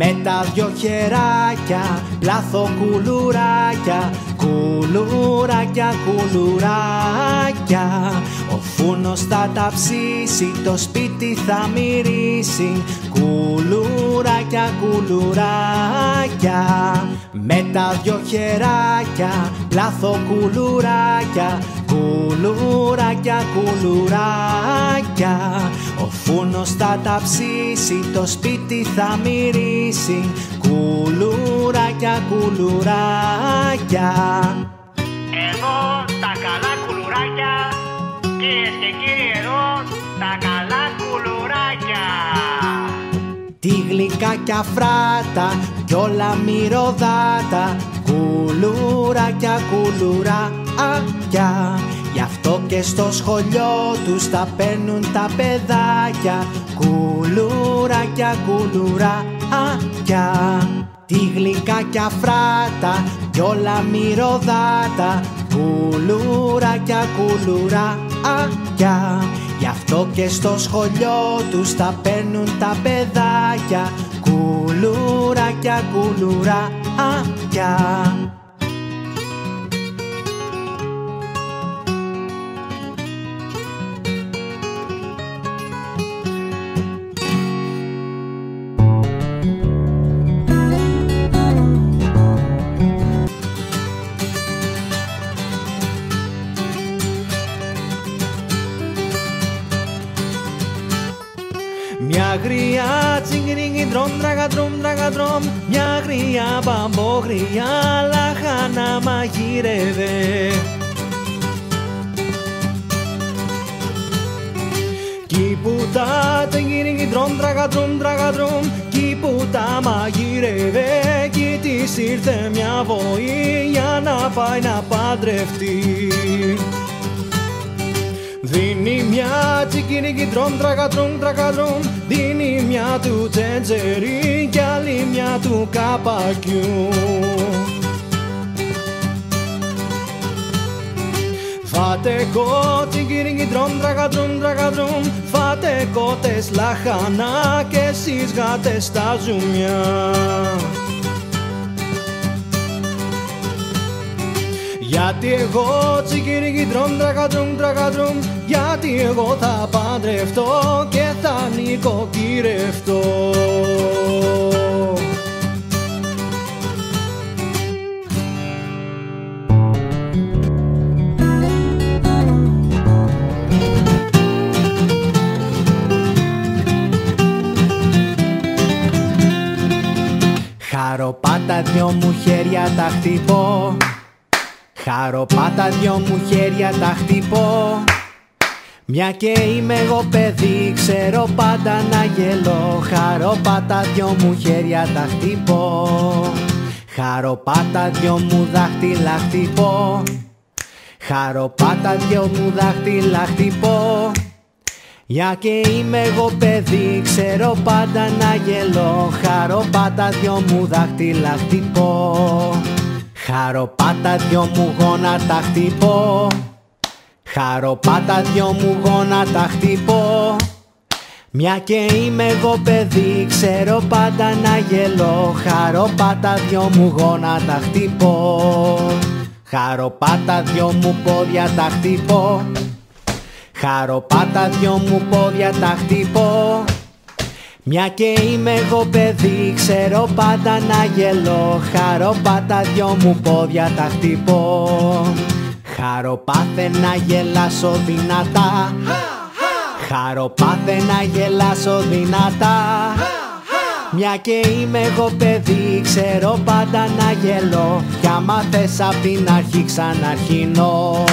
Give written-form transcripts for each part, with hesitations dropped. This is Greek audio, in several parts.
με τα δυο χεράκια, πλάθω κουλουράκια, κουλουράκια, κουλουράκια. Ο φούρνος θα τα ψήσει, το σπίτι θα μυρίσει, κουλουράκια, κουλουράκια. Με τα δυο χεράκια, πλάθω κουλουράκια, κουλουράκια, κουλουράκια. Ο φούρνος θα τα ψήσει, το σπίτι θα μυρίσει, κουλουράκια, κουλουράκια. Εδώ τα καλά κουλουράκια, κυρίες και κύριοι, εδώ τα καλά κουλουράκια. Τι γλυκάκια φράτα κι όλα μυρωδάτα, κουλουράκια, κουλουράκια. Γι' αυτό και στο σχολείο τους τα παίρνουν τα παιδάκια, κουλουράκια, κουλουράκια. Τι γλυκάκια φράτα κι όλα μυρωδάτα, κουλουράκια, κουλουράκια. Γι' αυτό και στο σχολείο τους τα παίρνουν τα παιδάκια, κουλουράκια, κουλουράκια. Μια γριά τσιγκρίνγκι τρομ τραγατρομ τραγατρομ, μια γριά μπαμπόγρια λαχάνα μαγείρευε. Κι που τα τσιγκρίνγκι τρομ τραγατρομ τραγατρομ, κι που τα μαγείρευε, κι της ήρθε μια βοή για να πάει να παντρευτεί. Δίνει μια τσικίνικη τρομ τραγατρομ τραγατρομ, δίνει μια του τσεντζερί κι άλλη μια του καπακιού. Φάτε κο τσικίνικη τρομ τραγατρομ τραγατρομ, φάτε κότες λαχανά και εσείς γάτες στα ζουμιά. Γιατί εγώ τσικίνικη τρομ τραγατρομ τραγατρομ, γιατί εγώ θα παντρευτώ και θα νοικοκυρευτώ. Χαροπάτα δυο μου χέρια τα χτυπώ, χαροπάτα δυο μου χέρια τα χτυπώ. Μια και είμαι εγώ παιδί, ξέρω πάντα να γελώ, χαροπάτα δυο μου χέρια τα χτυπώ. Χαροπάτα δυο μου δάχτυλα χτυπώ, χαροπάτα δυο μου δάχτυλα χτυπώ. Για και είμαι εγώ παιδί, ξέρω πάντα να γελώ, χαροπάτα δυο μου δάχτυλα χτυπώ. Χαροπάτα δυο μου γόνατα χτυπώ, χαροπάτα δυο μου γόνατα χτυπώ. Μια και είμαι εγώ παιδί, ξέρω πάντα να γελώ, χαροπάτα δυο μου γόνατα χτυπώ. Χαροπάτα δυο μου πόδια τα χτυπώ, χαροπάτα δυο μου πόδια τα χτυπώ. Μια και είμαι εγώ παιδί, ξέρω πάντα να γελώ, χαροπάτα δυο μου πόδια τα χτυπώ. Χαροπάθε να γελάσω δυνατά, χαροπάθε να γελάσω δυνατά. Μια και είμαι εγώ παιδί, ξέρω πάντα να γελώ, κι άμα θες απ' την αρχή ξαναρχινώ.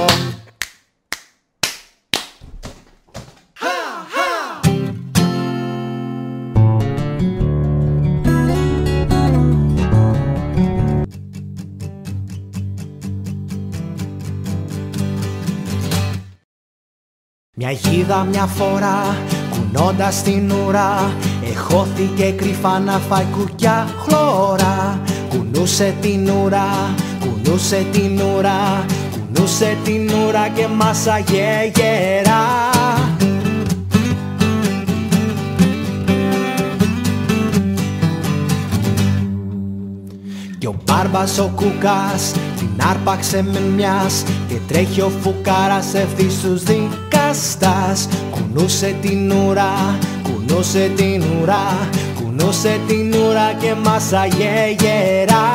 Μια γίδα μια φορά, κουνώντας την ουρά, εχώθηκε κρυφά να φάει κουκιά χλώρα. Κουνούσε την ουρά, κουνούσε την ουρά, κουνούσε την ουρά και μάσαγε γερά. Κούκας ο Κούκας την άρπαξε με μιας και τρέχει ο φουκάρας ευθύς στους δικαστάς. Κουνούσε την ουρά, κουνούσε την ουρά, κουνούσε την ουρά και μάσαγε γερά.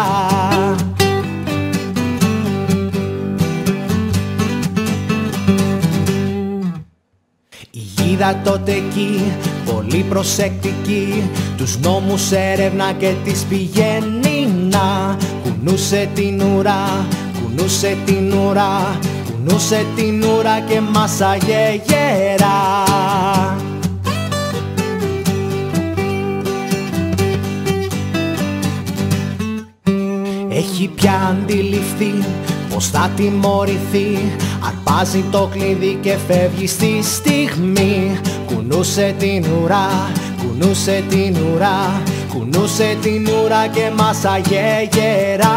Η γίδα τότε εκεί, πολύ προσεκτική, τους νόμους έρευνα και τις πηγαίνει να. Κουνούσε την ουρά, κουνούσε την ουρά, κουνούσε την ουρά και μάσαγε γερά. Έχει πια αντιληφθεί πως θα τιμωρηθεί. Αρπάζει το κλειδί και φεύγει στη στιγμή. Κουνούσε την ουρά, κουνούσε την ουρά, κουνούσε την ουρά και μάσαγε γερά.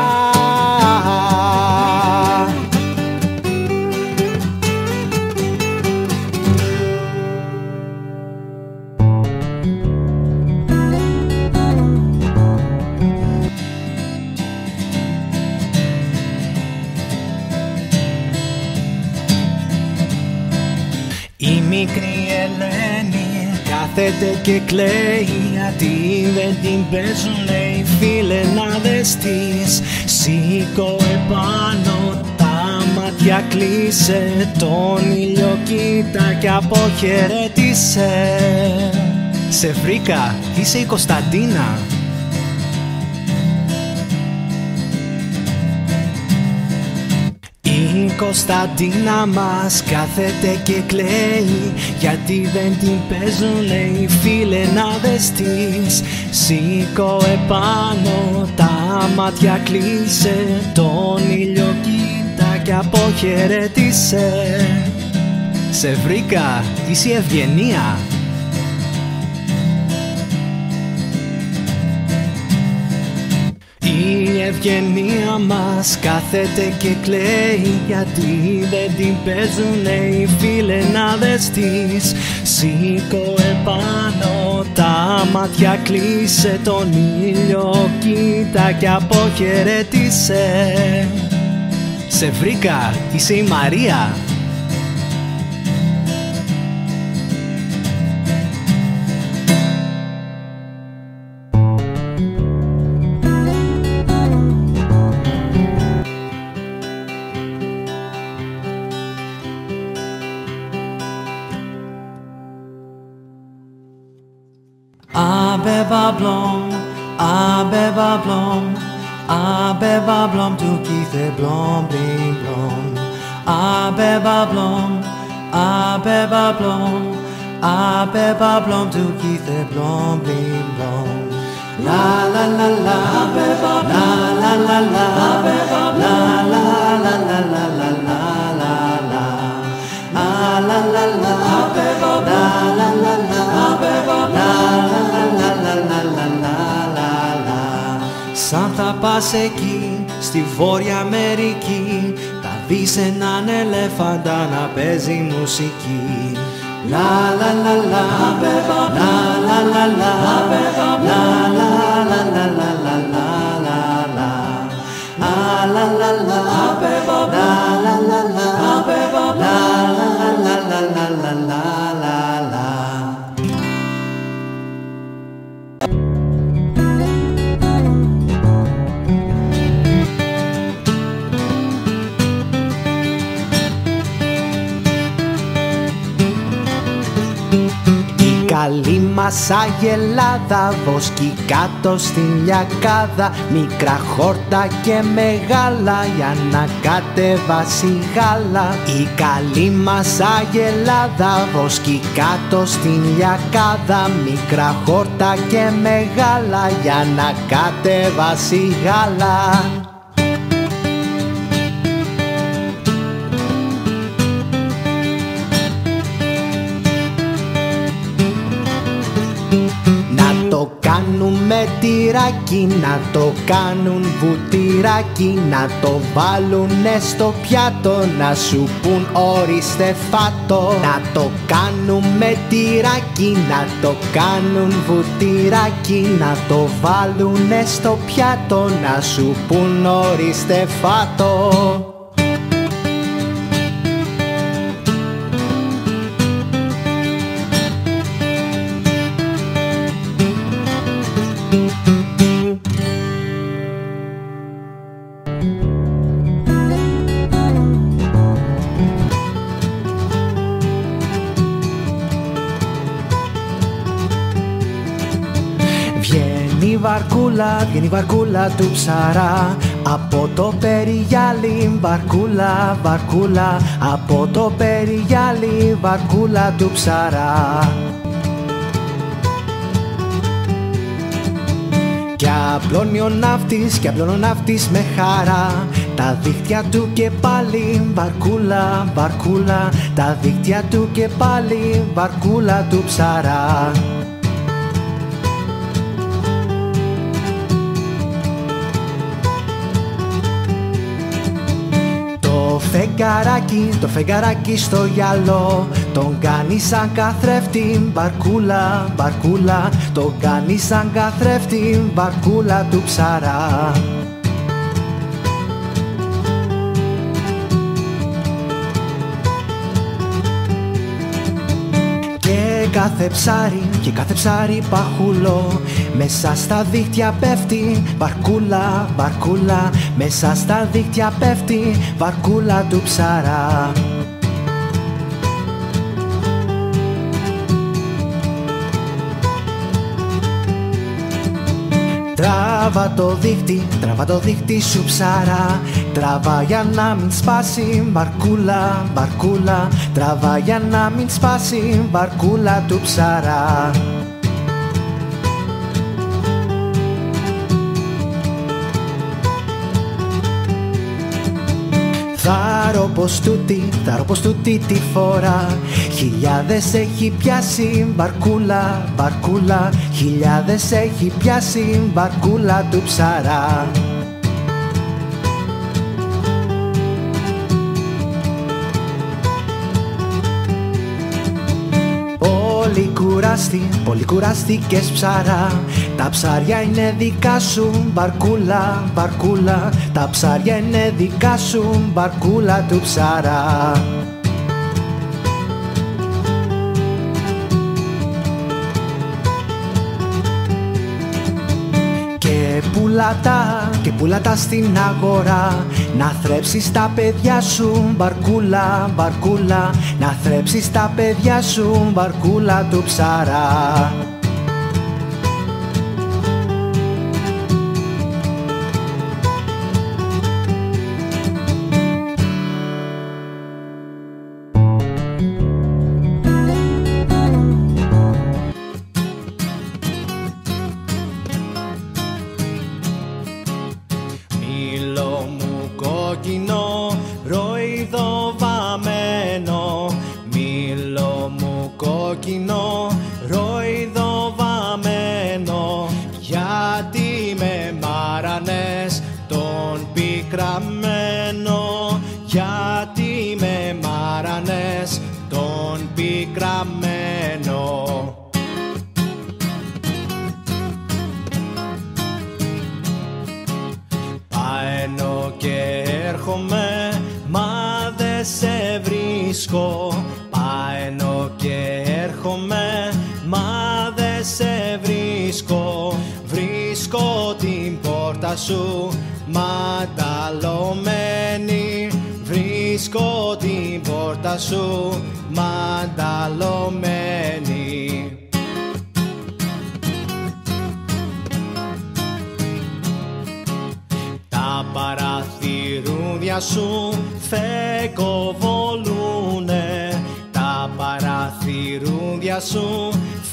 Η μικρή Ελένη κάθεται και κλαίει γιατί δεν την παίζουνε οι φιλενάδες της. Σήκω επάνω τα μάτια, κλείσε τον ήλιο, κοίτα και αποχαιρέτησε. Σε βρήκα, είσαι η Κωνσταντίνα. Η Κωνσταντίνα μας κάθεται και κλαίει γιατί δεν την παίζουνε οι φιλενάδες της. Σήκω επάνω τα μάτια, κλείσε τον ήλιο, κοίτα και αποχαιρέτησε. Σε βρήκα, είσαι η Ευγενία. Η Ευγενία μας κάθεται και κλαίει γιατί δεν την παίζουνε οι φιλενάδες της. Σήκω επάνω τα μάτια, κλείσε τον ήλιο, κοίτα και αποχαιρέτησε. Σε βρήκα, είσαι η Μαρία. Abeba blom, tu kithe blom, bling blom. Abeba blom, tu kithe blom, bling blom. La la la la, abeba, la la la la, abeba, la la la la la la la la la. La la la la, abeba, la la la la, abeba, la la la la la la la la la. Σαν θα πας εκεί στη Βόρεια Αμερική, θα δεις έναν ελέφαντα να παίζει μουσική. La la la la, la la la la, la la la la la la la la la. La la la la, la la la la, la la la la la la la. Καλή μας Αγελάδα, βοσκή κάτω στην λιακάδα, μικρά χόρτα και μεγάλα για να κατεβάσει γάλα. Η καλή μας Αγελάδα, βοσκή κάτω στην λιακάδα, μικρά χόρτα και μεγάλα για να κατεβάσει γάλα. Να το κάνουμε με τυράκι, να το κάνουν βουτυράκι, να το βάλουνε στο πιάτο, να σου πουν ορίστε φάτο. Να το κάνουν με τυράκι, να το κάνουν βουτυράκι, να το βάλουνε στο πιάτο, να σου πουν ορίστε φάτο. Βγαίνει η βαρκούλα του ψαρά από το περιγιάλι, βαρκούλα, βαρκούλα, από το περιγιάλι, βαρκούλα του ψαρά. Κι απλώνει ο ναύτης, κι απλώνει ο ναύτης με χαρά τα δίχτυα του και πάλι, βαρκούλα, βαρκούλα, τα δίχτυα του και πάλι, βαρκούλα του ψαρά. Το φεγγαράκι στο γυαλό τον κάνει σαν καθρέφτη, βαρκούλα, βαρκούλα, τον κάνει σαν καθρέφτη, βαρκούλα του ψαρά. Και κάθε ψάρι παχούλο μέσα στα δίχτυα πέφτει, βαρκούλα, βαρκούλα, μέσα στα δίχτυα πέφτει, βαρκούλα του ψαρά. Τραβά το δίχτυ σου ψαρά, τραβά για να μην σπάσει, βαρκούλα, βαρκούλα, τραβά για να μην σπάσει, βαρκούλα του ψαρά. Θα ρω πως τούτη τη φορά χιλιάδες έχει πιάσει, βαρκούλα, βαρκούλα, χιλιάδες έχει πιάσει, βαρκούλα του ψαρά. Πολύ κουράστηκες ψαρά, τα ψάρια είναι δικά σου, βαρκούλα, βαρκούλα, τα ψάρια είναι δικά σου, βαρκούλα του ψαρά. Και πουλάτα στην αγορά, να θρέψεις τα παιδιά σου, βαρκούλα, βαρκούλα, να θρέψεις τα παιδιά σου, βαρκούλα του ψαρά. κόκκινο ροϊδό βαμμένο, μήλο μου κόκκινο ροϊδό βαμμένο, γιατί με μάρανες τον πικραμένο, γιατί με μάρανες τον πικραμένο. Πάω και έρχομαι, μα δε σε βρίσκω. Πάω και έρχομαι, μα δε σε βρίσκω. Βρίσκω την πόρτα σου μανταλωμένη, βρίσκω την πόρτα σου μανταλωμένη. Τα παραθυρούδια σου φεγκοβολούνε, τα παραθυρούδια σου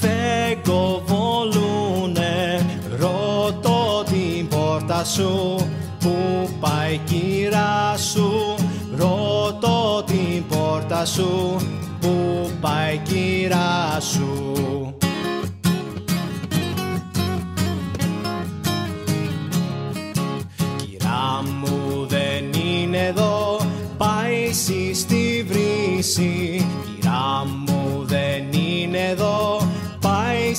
φεγκοβολούνε. Ρωτώ την πόρτα σου που πάει κύρα σου, ρωτώ την πόρτα σου που πάει κύρα σου.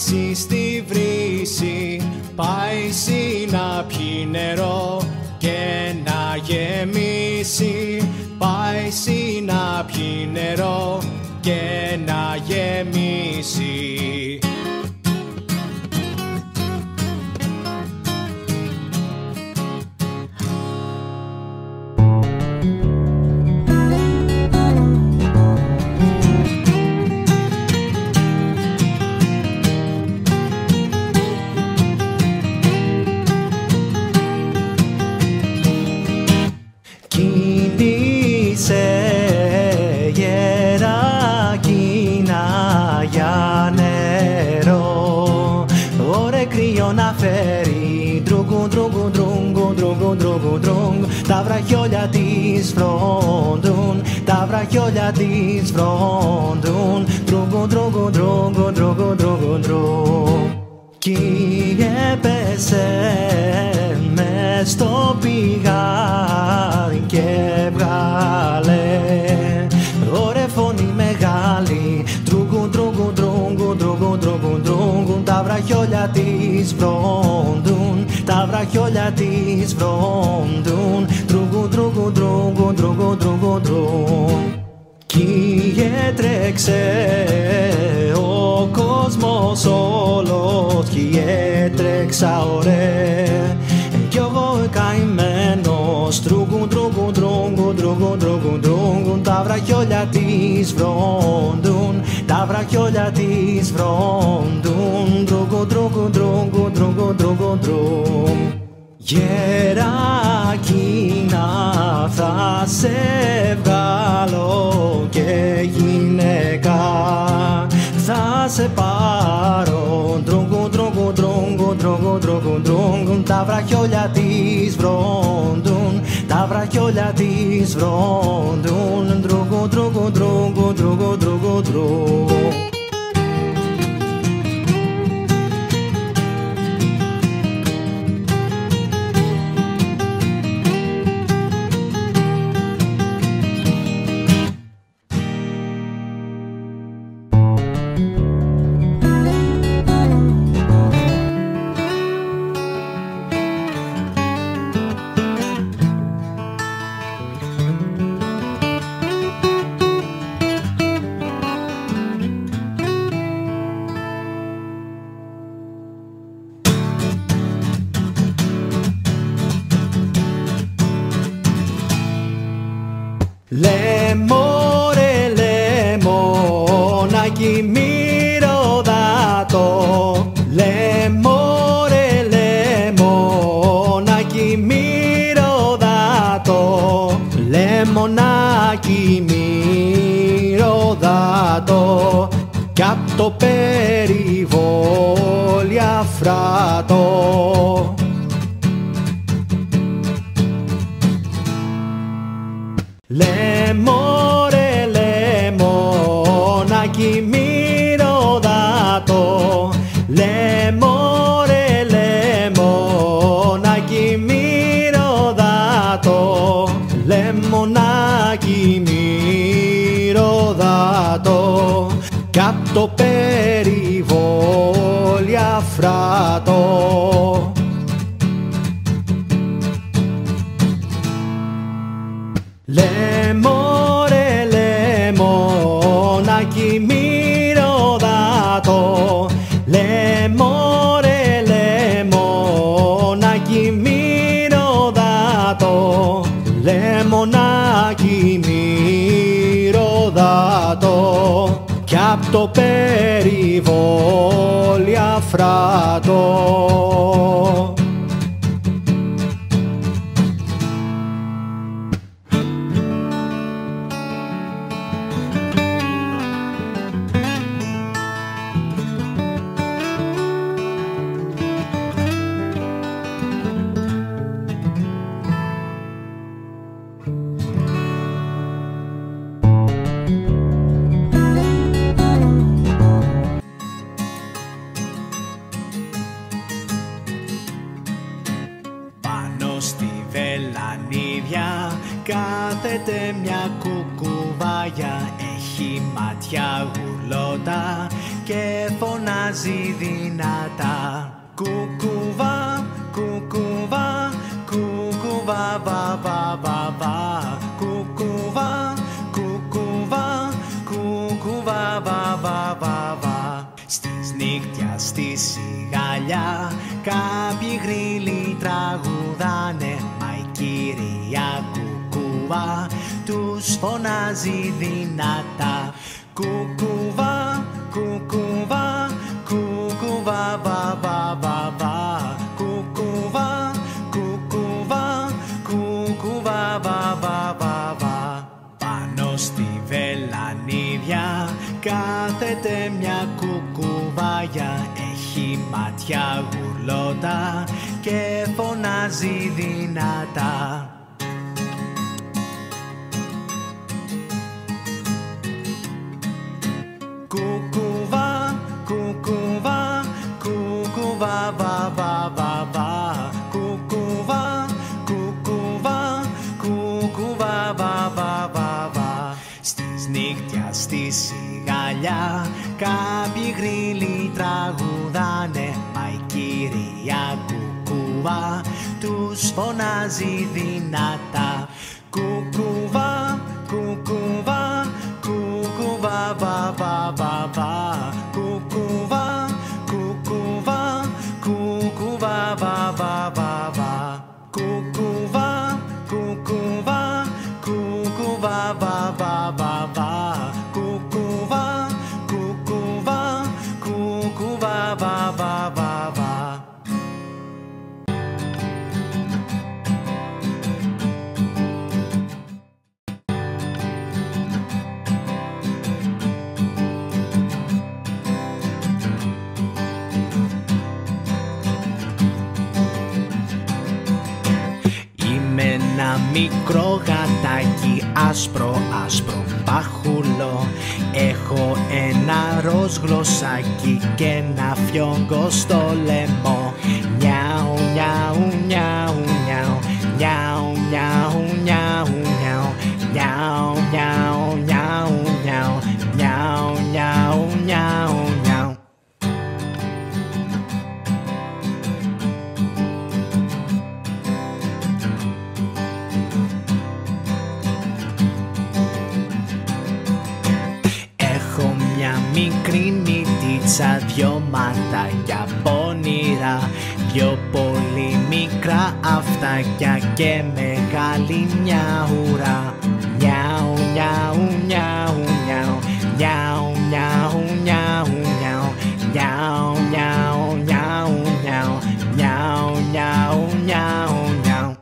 σι στη βρύση, πάει σι να πιει νερό και να γεμίσει. Πάει σι να πιει νερό και να γεμίσει. Κίνησε γερακίνα για νερό, ωρε κρύο να φέρει, ντρούγκου ντρούγκου ντρούγκου ντρούγκου ντρούγκου ντρούγκου. Τα βραχιόλια της βρόντουν, τα βραχιόλια της βρόντουν, ντρούγκου ντρούγκου ντρούγκου ντρούγκου ντρούγκου ντρούγκου. Κι έπεσε μες στο πηγάδι και βγάλε, ωρε φωνή μεγάλη, τρούγκου τρούγκου τρούγκου τρούγκου τρούγκου τρούγκου. Τα βραχιόλια της βρόντουν, τα βραχιόλια της βρόντουν, τρούγκου τρούγκου τρούγκου τρούγκου τρούγκου τρούγκου. Κι έτρεξε ο κόσμος όλος, κι έτρεξα ωραία, κι εγώ καημένος, τρούγκου τρούγκου τρούγκου τρούγκου τρούγκου τρούγκου. Τα βραχιόλια της βρόντουν, τα βραχιόλια της βρόντουν, τρούγκου τρούγκου τρούγκου τρούγκου τρούγκου τρούγκου. Γερακίνα θα σε βγάλω και γυναίκα θα σε πάρω, τρούγκου τρούγκου τρούγκου τρούγκου τρούγκου τρούγκου. Τα βραχιόλια της βρόντουν, τα βραχιόλια της βρόντουν, τρούγκου τρούγκου τρούγκου τρούγκου τρούγκου τρούγκου. Λεμόρε λεμόνακι μυρωδάτο, λεμόρε λεμόνακι μυρωδάτο, λεμονάκι μυρωδάτο, κι απ' το περιβόλι αφράτο. Λεμόρε λεμόνακι μυρωδάτο, λεμόρε λεμόνακι μυρωδάτο, λεμονάκι μυρωδάτο, κι απ' το περιβόλι αφράτο. Λεμόρε λεμόνακι μυρωδάτο, λεμόρε λεμόνακι μυρωδάτο, λεμονάκι μυρωδάτο, κι απ' το περιβόλι αφράτο. Στη βελανίδια κάθεται μια κουκουβάγια, έχει μάτια γουρλώτα και φωνάζει φωνάζει δυνατά. Κουκουβά, κουκουβά, κουκουβά, βα, βα, βα, βα. Κουκουβά, κουκουβά, κουκουβά, βα, βα, βα, βα. Στις νύχτια, στη σιγαλιά, κάποιοι γρύλοι τραγουδάνε, μα η κυρία Κουκουβά τους φωνάζει δυνατά. Κουκουβά, κουκουβά, κουκουβά, βα, βα, βα, βα. Κουκουβά, κουκουβά, κουκουβά, βα, βα, βα, βα. Πάνω στη βελανίδια κάθεται μια κουκουβάγια, έχει μάτια γουρλώτα και φωνάζει δυνατά. Κουκουβά, κουκουβά, κουκουβά, βα, βα, βα, βα. Κουκουβά, κουκουβά, κουκουβά, βα, βα, βα, βα. Στις νύχτια, στη σιγαλιά, κάποιοι γρύλοι τραγουδάνε, μα η κυρία Κουκουβά τους φωνάζει δυνατά. Κουκουβά, κουκουβά, κουκουβά, βα, βα, βα, βα. Κουκουβά, κουκουβά, κουκουβά, βα, βα, βα, βα. Κουκουβά, κουκουβά, κουκουβά, βα, βα, βα, βα. Κουκουβά, κουκουβά, κουκουβά, βα, βα, βα, βα. Ένα μικρό γατάκι άσπρο, άσπρο παχουλό. Έχω ένα ροζ γλωσσάκι και ένα φιόγκο στο λαιμό. Νιάου, νιάου, νιάου, νιάου. Νιάου, νιάου, νιάου, νιάου. Νιάου, νιάου, νιάου, νιάου. Νιάου, νιάου, νιάου, νιάου. Μικρή μύτιτσα, δυο ματάκια πονηρά, δυο πολύ μικρά αυτάκια και μεγάλη μια ουρά. Νιάου, νιάου, νιάου, νιάου. Νιάου, νιάου, νιάου, νιάου. Νιάου, νιάου, νιάου, νιάου. Νιάου, νιάου, νιάου, νιάου.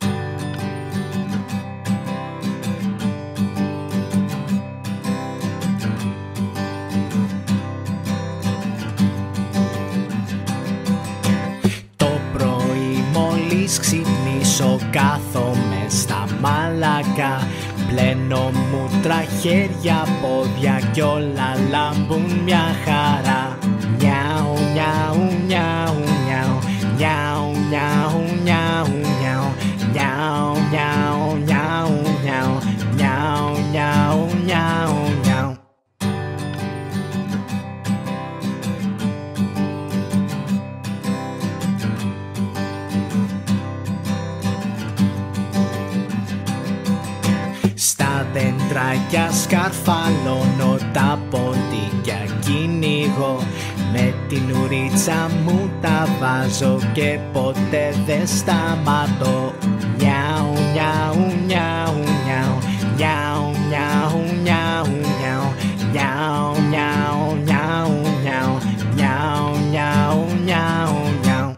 Ξυπνήσω, κάθομαι στα μαλακά, πλένω μούτρα, χέρια, πόδια κι όλα λάμπουν μια χαρά. Νιάου, νιάου, νιάου, νιάου. Νιάου, νιάου, νιάου, νιάου. Νιάου, νιάου, νιάου, νιάου. Νιάου, νιάου, νιάου, νιάου. Στα δέντρακια σκαρφαλώνω, τα ποντίκια κυνηγώ. Με την ουρίτσα μου τα βάζω και ποτέ δεν σταματώ. Νιάου, νιάου, νιάου, νιάου. Νιάου, νιάου, νιάου, νιάου. Νιάου, νιάου, νιάου, νιάου. Νιάου, νιάου, νιάου, νιάου.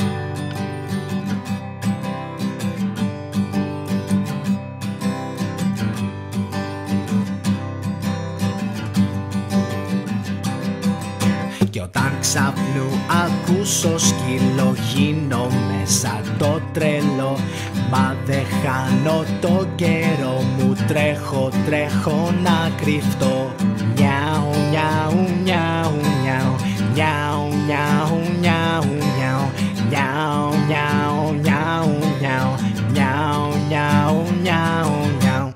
Κι όταν ξαπνού ακούσω σκύλο, γίνομαι σαν το τρελό. Μα δεν χάνω το καιρό μου, τρέχω, τρέχω να κρυφτώ. Νιάου, νιάου, νιάου, νιάου. Νιάου, νιάου, νιάου, νιάου. Νιάου, νιάου, νιάου, νιάου. Νιάου, νιάου, νιάου, νιάου.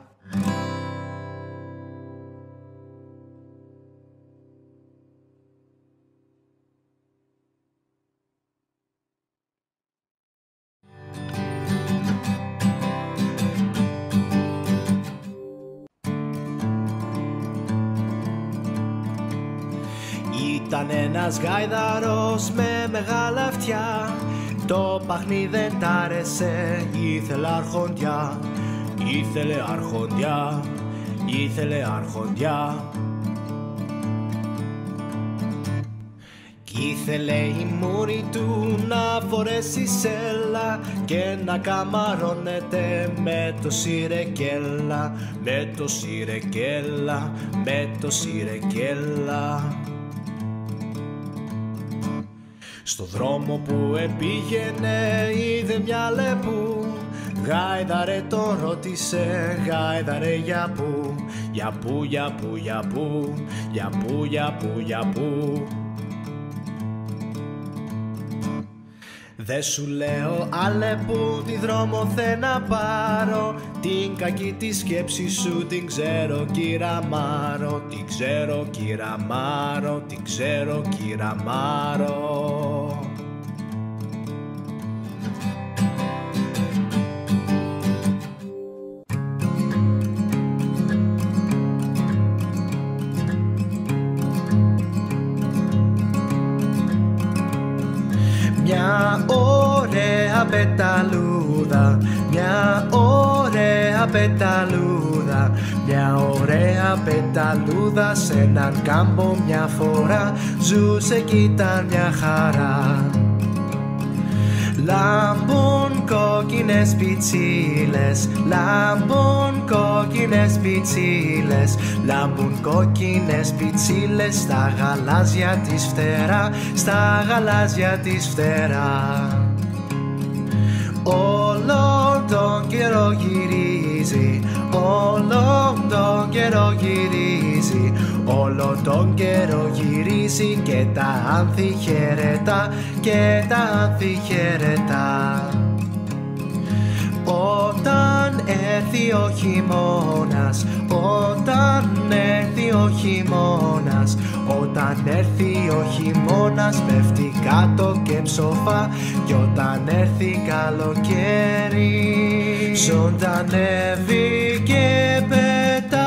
Ήταν ένας γάιδαρος με μεγάλα αυτιά, το παχνί δεν τ' άρεσε, ήθελε αρχοντιά, ήθελε αρχοντιά, ήθελε αρχοντιά. Κι ήθελε η μούρη του να φορέσει σέλα και να καμαρώνεται με το σιρεκέλα, με το σιρεκέλα, με το σιρεκέλα. Στο δρόμο που επήγαινε είδε μια λεπού, γάιδαρε τον ρώτησε, γάιδαρε για πού, για πού, για πού, για πού, για πού, για πού, για πού. Δε σου λέω Αλεπού τι δρόμο θε να πάρω, την κακή τη σκέψη σου την ξέρω κύρα Μάρο, την ξέρω κύρα Μάρο, την ξέρω κύρα Μάρο. Μια ωραία πεταλούδα, μια ωραία πεταλούδα, μια ωραία πεταλούδα σε έναν κάμπο μια φορά ζούσε κι ήταν μια χαρά. Λάμπουν κόκκινες πιτσίλες, λάμπουν κόκκινες πιτσίλες, λάμπουν κόκκινες πιτσίλες στα γαλάζια της φτερά, στα γαλάζια της φτερά. Όλο τον καιρό γυρίζει, όλο τον καιρό γυρίζει, όλο τον καιρό γυρίζει και τα άνθη χαιρετά, και τα άνθη χαιρετά. Όταν έρθει ο χειμώνας, όταν έρθει ο χειμώνας, όταν έρθει ο χειμώνας πέφτει κάτω και ψοφά, κι όταν έρθει καλοκαίρι ζωντανεύει και πετά.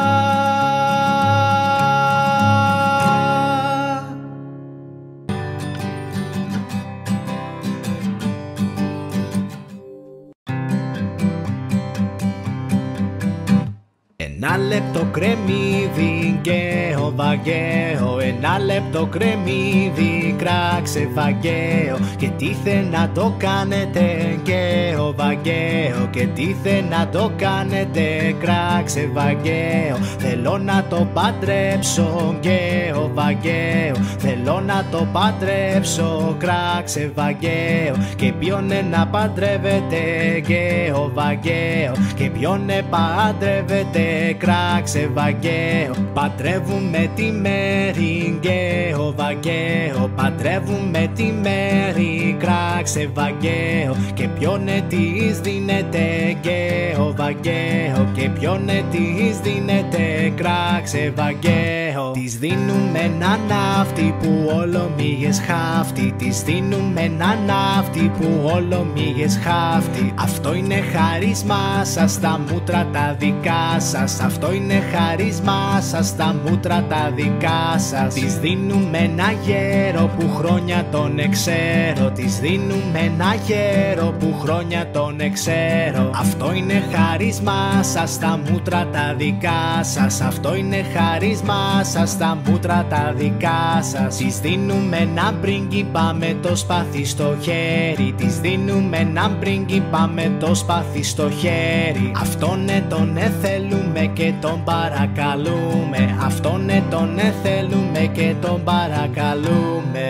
Ένα λεπτό κρεμμύδι γκαίο βαγγαίο, ένα λεπτό κρεμμύδι κράξε βαγγαίο, και τι θε να το κάνετε γκαίο βαγγαίο, και τι θε να το κάνετε κράξε βαγγαίο. Θέλω να το παντρέψω γκαίο βαγγαίο, θέλω να το παντρέψω κράξε βαγγαίο, και ποιον να παντρεύετε γκαίο βαγγαίο, και ποιον παντρεύετε κράξε βαγγαίο. Παντρεύουμε τη Μέρη γκαίο βαγγαίο, παντρεύουμε τη Μέρη κράξε βαγγαίο, και ποιον της δίνεται γκαίο βαγγαίο, και ποιον της δίνεται κράξε βαγγαίο. Της δίνουμε ένα ναύτη που όλο μύγες χάφτη, της δίνουμε ένα ναύτη που όλο μύγες χάφτη. Αυτό είναι χάρισμά σας στα μούτρα τα δικά σας, αυτό είναι χάρισμά σας στα μούτρα τα δικά σας. Της δίνουμε ένα γέρο που χρόνια τον εξέρω, της δίνουμε ένα γέρο που χρόνια τον εξέρω. Αυτό είναι χάρισμά σας στα μούτρα τα δικά σας, αυτό είναι χάρισμά σας στα μούτρα τα δικά σας. Της δίνουμε ένα πρίγκιπα με το σπαθί στο χέρι, της δίνουμε ένα πρίγκιπα με το σπαθί στο χέρι. Αυτόν τον θέλουμε και τον παρακαλούμε, αυτόν τον θέλουμε και τον παρακαλούμε.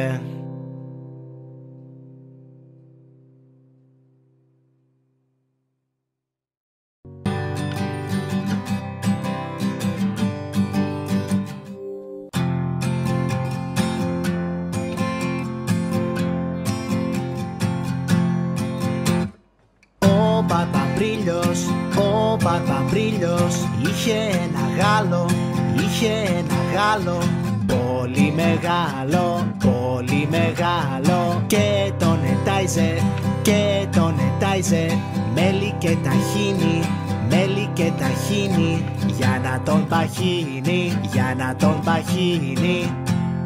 Ο Παπαπρίλιος είχε ένα γάλο, είχε ένα γάλο πολύ μεγάλο, πολύ μεγάλο, και τον ετάιζε, και τον ετάιζε μέλι και ταχίνι, μέλι και ταχίνι, για να τον παχύνει, για να τον παχύνει.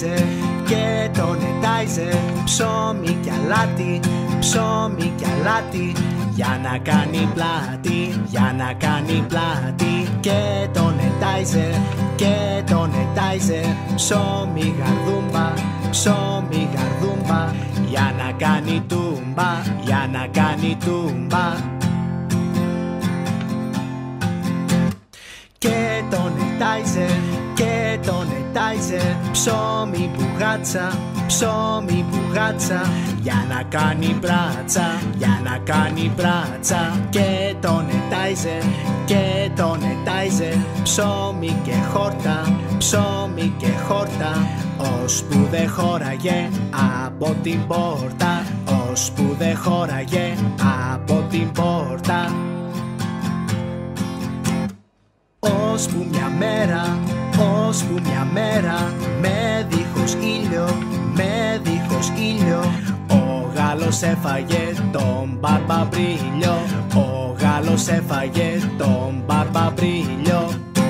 νετάιζερ και το νετάιζερ, ψώμι κι αλάτι, ψώμι κι αλάτι, για να κάνει πλάτη, για να κάνει πλάτη. Και το νετάιζερ και το νετάιζερ, ψώμι γαρδούμπα, ψώμι γαρδούμπα, για να κάνει τούμπα, για να κάνει τούμπα. Και το νετάιζερ και το νετάιζερ, ψώμι μπουγάτσα, ψώμι μπουγάτσα, για να κάνει μπράτσα, για να κάνει μπράτσα. Και το νετάιζερ και το νετάιζερ, ψώμι και χόρτα, ψώμι και χόρτα, ώσπου δε χώραγε από την πόρτα, ώσπου δε χώραγε από την πόρτα. Ώσπου μια μέρα, ώσπου μια μέρα, με δίχως ήλιο, με δίχως ήλιο, ο Γάλλος έφαγε τον Μπαρμπαμπρίλιο, ο Γάλλος έφαγε τον Μπαρμπαμπρίλιο.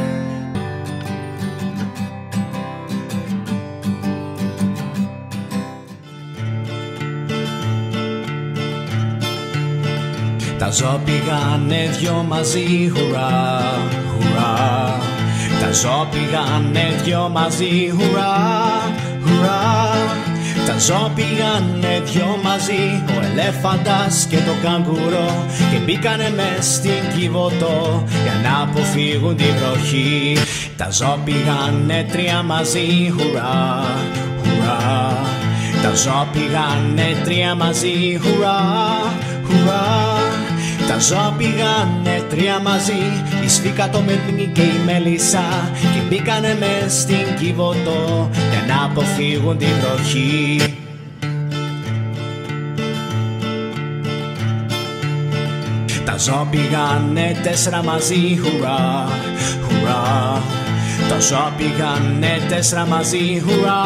Τα ζώα πήγανε δυο μαζί, χουρά, χουρά. Τα ζώα πήγανε δυο μαζί, χουρά, χουρά. Τα ζώα πήγανε δυο μαζί, ο ελέφαντας και το καγκουρό, και μπήκανε μες στην Κιβωτό για να αποφύγουν τη βροχή. Τα ζώα πήγανε τρία μαζί, χουρά, χουρά. Τα ζώα πήγανε τρία μαζί, χουρά, χουρά. Τα ζώα πήγανε τρία μαζί, η Σφίκα, το Μελμίνι και η Μέλισσα, και μπήκανε μες στην Κιβωτό για να αποφύγουν τη βροχή. Τα ζώα πήγανε τέσσερα μαζί, χουρά, χουρά. Τα ζώα πήγανε τέσσερα μαζί, χουρά,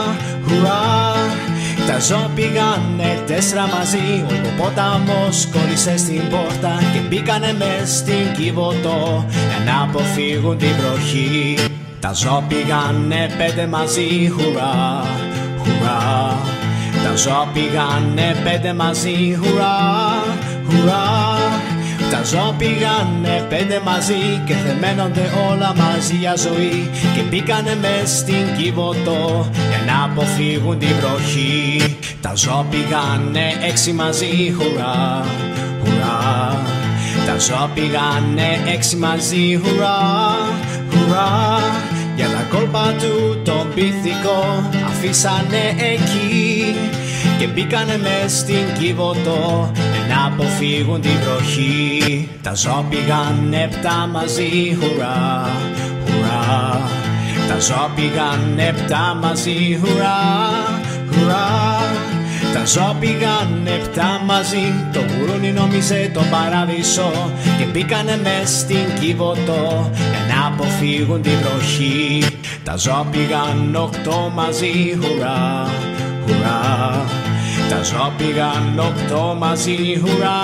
χουρά. Τα ζώα πήγανε τέσσερα μαζί, ο υποπόταμος κόλλησε στην πόρτα και μπήκανε μες στην Κιβωτό για να αποφύγουν την βροχή. Τα ζώα πήγανε πέντε μαζί, χουρά, χουρά. Τα ζώα πήγανε πέντε μαζί, χουρά, χουρά. Τα ζώα πήγανε πέντε μαζί και θεμένονται όλα μαζί για ζωή, και μπήκανε μες στην Κιβωτό για να αποφύγουν τη βροχή. Τα ζώα πήγανε έξι μαζί, χουρά, χουρά. Τα ζώα πήγανε έξι μαζί, χουρά, χουρά. Για τα κόλπα του τον πίθηκο αφήσανε εκεί και μπήκανε μες στην Κιβωτό για να αποφύγουν τη βροχή. Τα ζώα πήγανε επτά μαζί, χουρά, χουρά. Τα ζώα πήγανε επτά μαζί, χουρά, χουρά. Τα ζώα πήγανε επτά μαζί, το γουρούνι νόμιζε τον παράδεισο και μπήκανε μες στην Κιβωτό για να αποφύγουν τη βροχή. Τα ζώα πήγαν οκτώ μαζί, χουρά, χουρά. Τα ζώα πήγαν οκτώ μαζί, χουρά,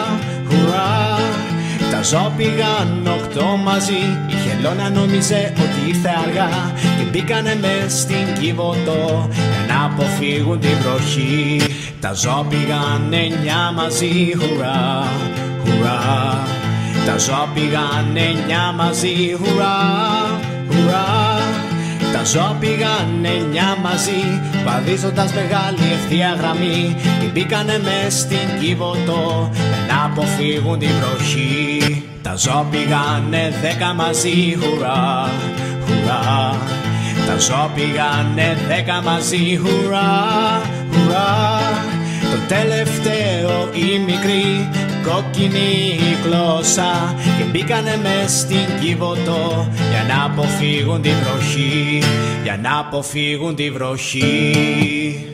χουρά. Τα ζώα πήγαν οκτώ μαζί, η χελώνα νόμιζε ότι ήρθε αργά και μπήκανε μες στην Κιβωτό για να αποφύγουν τη βροχή. Τα ζώα πήγαν εννιά μαζί, χουρά, χουρά. Τα ζώα πήγαν εννιά μαζί, χουρά, χουρά. Τα ζώα πήγαν εννιά μαζί, βαδίζοντας μεγάλη ευθεία γραμμή, και μπήκανε μες στην Κιβωτό για να αποφύγουν τη βροχή. Τα ζώα πήγανε δέκα μαζί, χουρά, χουρά. Τα ζώα πήγανε δέκα μαζί, χουρά, χουρά. Το τελευταίο η μικρή κόκκινη γλώσσα και μπήκανε μες στην Κιβωτό για να αποφύγουν τη βροχή, για να αποφύγουν τη βροχή.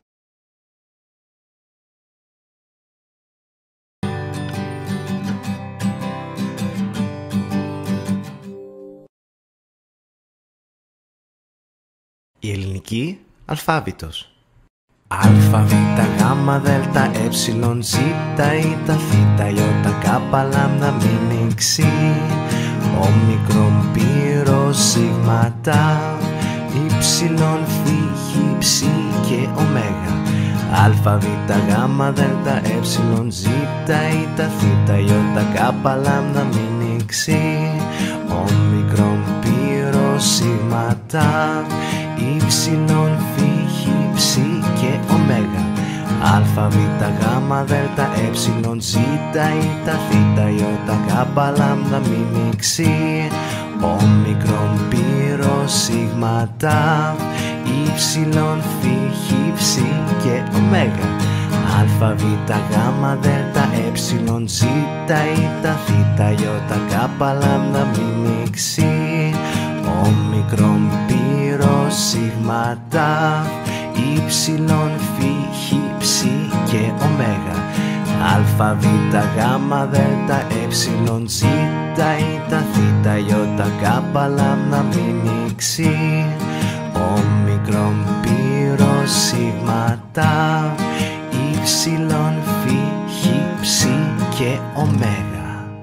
Η ελληνική αλφάβητος. Αλφα, β, γ, δ, ε, ζ, η, τα, θ, η, κ, λάμδα, μη, ξ, όμικρον, πύρο, σίγμα, τ, ύψιλον, φύχη, ψη και ωμέγα. Αλφα, β, γ, δέλτα, έψιλον, ζήτα, ήτα, θήτα, ιώτα, κάπα, λάμδα, μήνυ, ξή, όμικρον, πύρο, σίγμα, τάφ, ύψιλον, φύχη, ψη και ωμέγα. Αλφα, β, γ, δέλτα, έψιλον, ζήτα, ήτα, θήτα, ιώτα, κάπα, λάμδα, μήνυ, ξή, όμικρον, πύρο, σίγμα, τάφ, ύψιλον, φύχη, ψη και ωμέγα. Αλφα, β, γ, δέλτα, έψιλον, ζήτα, ήτα, θήτα, ιώτα, κάπα, λάμδα, μήνυ, ξή, όμικρον, πύρο, σίγμα, τάφ, ύψιλον, φύχη, ψη και ωμέγα. Αλφα, β, γ, δέλτα, έψιλον, ζήτα, ήτα, θήτα, ιώτα, κάπα, λάμδα, μήνυ, ξή, όμικρον, πύρο, σίγμα, τάφ, ύψιλον, φύχη, ψη και ωμέγα.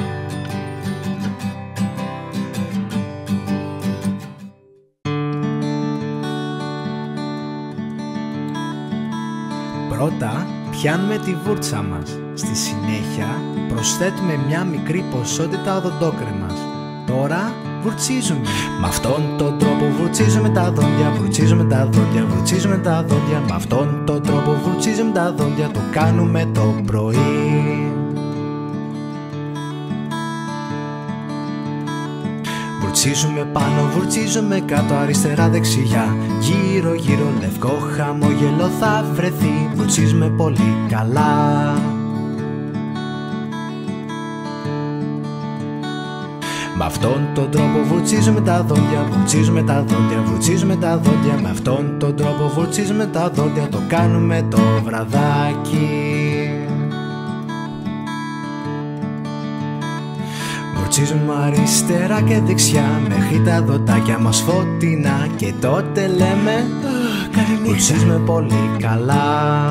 Πρώτα πιάνουμε τη βούρτσα μας. Στη συνέχεια προσθέτουμε μια μικρή ποσότητα οδοντόκρεμας. Τώρα βουρτσίζουμε. Με αυτόν τον τρόπο βουρτσίζουμε τα δόντια, βουρτσίζουμε τα δόντια, βουρτσίζουμε τα δόντια. Με αυτόν τον τρόπο βουρτσίζουμε τα δόντια, το κάνουμε το πρωί. Βουρτσίζουμε πάνω, βουρτσίζουμε κάτω, αριστερά, δεξιά, γύρω γύρω, λευκό χαμόγελο θα βρεθεί. Βουρτσίζουμε πολύ καλά. Με αυτόν τον τρόπο βουρτσίζουμε τα δόντια, βουρτσίζουμε τα δόντια, βουρτσίζουμε τα δόντια. Με αυτόν τον τρόπο βουρτσίζουμε τα δόντια, το κάνουμε το βραδάκι. Βουρτσίζουμε αριστερά και δεξιά μέχρι τα δοντάκια μας φωτεινά και τότε λέμε βουρτσίζουμε πολύ καλά.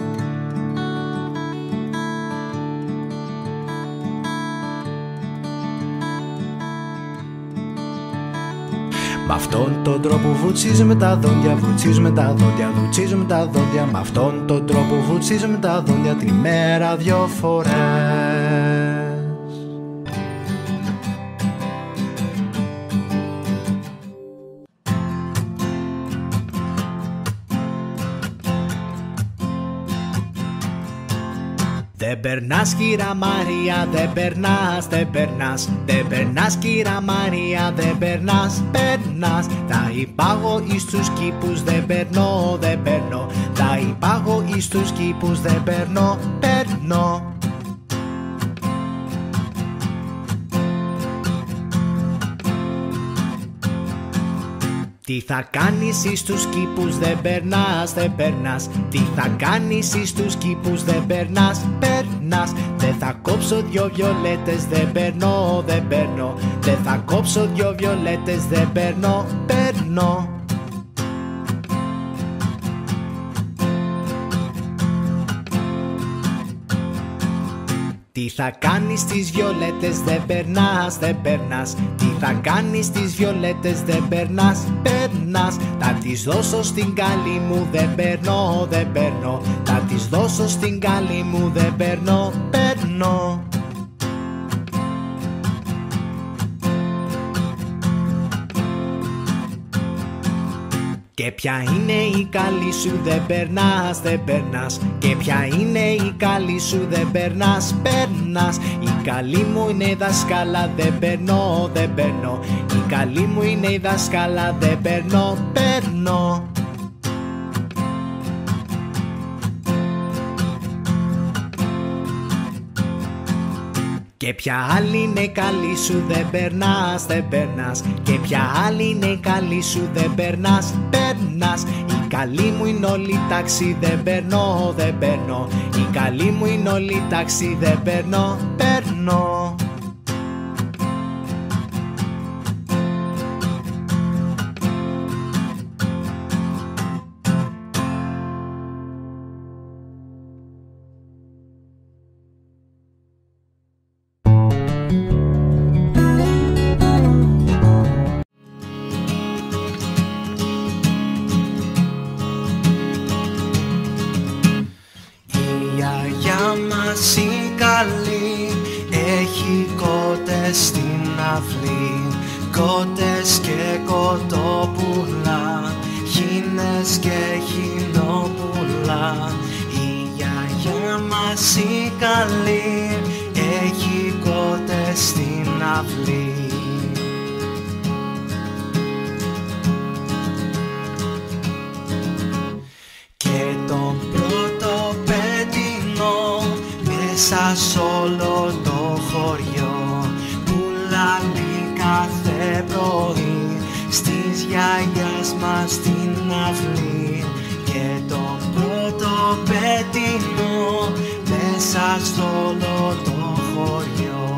Με αυτόν τον τρόπο βουρτσίζουμε τα δόντια, βουρτσίζουμε τα δόντια, βουρτσίζουμε τα δόντια. Με αυτόν τον τρόπο βουρτσίζουμε τα δόντια τη μέρα 2 φορές. Δεν περνάς κύρα Μαρία, δεν περνάς, δεν περνάς. Δεν περνάς κύρα Μαρία, δεν περνάς, περνάς. Τα υπάγω εις τους κήπους, δεν περνώ, δεν περνώ. Τα υπάγω εις τους κήπους, δεν περνώ, περνώ. Τι θα κάνεις εις τους κήπους, δεν περνάς, δεν περνάς. Τι θα κάνεις εις τους κήπους, δεν περνάς, περνάς. Δεν θα κόψω 2 βιολέτες, δεν περνώ, δεν περνώ. Δεν θα κόψω 2 βιολέτες, δεν περνώ, περνώ. Τι θα κάνεις στις βιολέτες, δεν περνάς, δεν περνάς. Τι θα κάνεις στις βιολέτες, δεν περνάς, περνάς. Θα τις δώσω στην καλή μου, δεν περνώ, δεν περνώ. Θα τις δώσω στην καλή μου, δεν περνώ, περνώ. Και ποια είναι η καλή σου, δεν περνάς, δεν περνάς. Και ποια είναι η καλή σου, δεν περνάς, περνάς. Η καλή μου είναι η δασκάλα, δεν περνώ, δεν περνώ. Η καλή μου είναι η δασκάλα, δεν περνώ, περνώ. Και ποια άλλη είναι καλή σου, δεν περνάς, δεν περνάς. Και ποια άλλη είναι καλή σου, δεν περνάς, περνάς. Η καλή μου είναι όλη τάξη, δεν περνώ, δεν περνώ. Η καλή μου είναι όλη τάξη, δεν περνώ, περνώ. κότες και κοτόπουλα, χήνες και χινόπουλα. Η γιαγιά μας η καλή έχει κότες στην αυλή. Και τον πρώτο πέτεινο μέσα σ' όλο το χωριό, πουλάει κάθε πρωί στις γιαγιάς μας την αυλή. Και τον πρώτο πέτεινο μέσα σ' όλο το χωριό.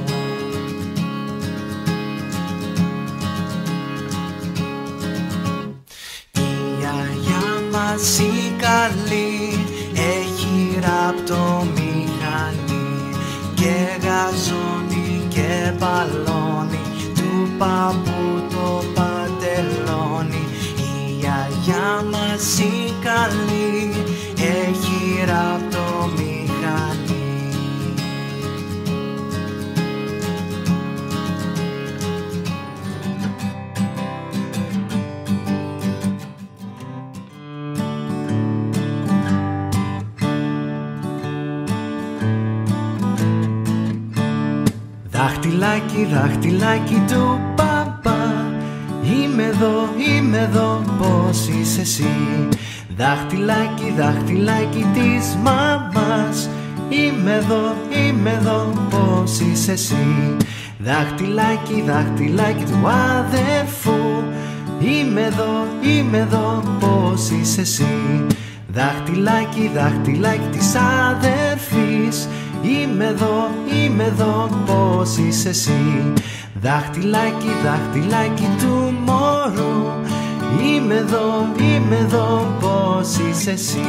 Η γιαγιά μας η καλή έχει ραπτομηχανή και γαζώνει και μπαλώνει του παππού το παντελόνι. Η γιαγιά μας η καλή έχει ραπτομηχανή. Δάχτυλάκι, δάχτυλάκι του παπά, είμαι εδώ, πώς είσαι εσύ? Δάχτυλάκι, δάχτυλάκι της μαμάς, είμαι εδώ, πώς είσαι εσύ? Δάχτυλάκι, δάχτυλάκι του αδερφού, είμαι εδώ, πώς είσαι εσύ? Δάχτυλάκι, δάχτυλάκι της αδερφής, είμαι εδώ, πώς είσαι εσύ? Δάχτυλάκι, δάχτυλάκι του μωρού, είμαι εδώ, πώς είσαι εσύ?